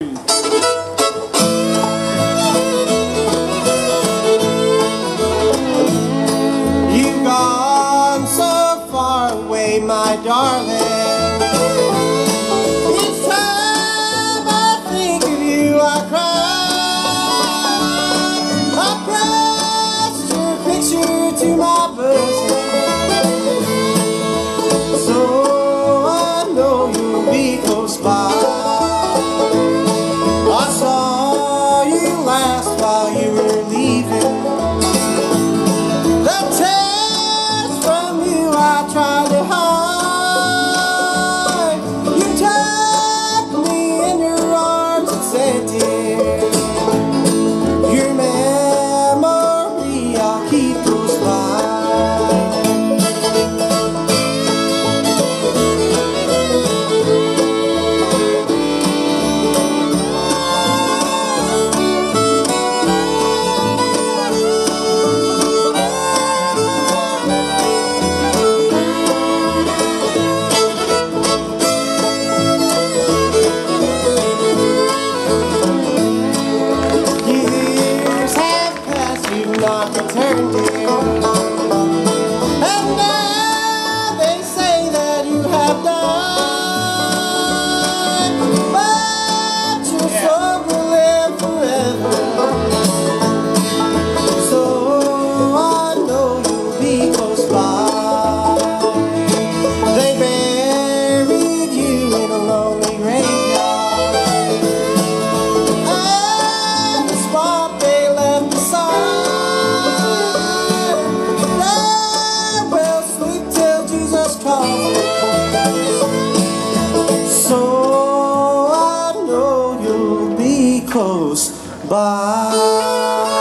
You've gone so far away, my darling. Each time I think of you, I cry. I pressed your picture to my bosom, so I know you'll be close by. I saw you last while you were leaving. The tears from you I tried to hide. You took me in your arms and said, dear, your memory I'll keep close by. Not returned, dear. And now they say that you have died, but your soul will live forever. So I know you'll be close by. They buried you in a lonely graveyard, and the spot they left beside. So I know you'll be close by.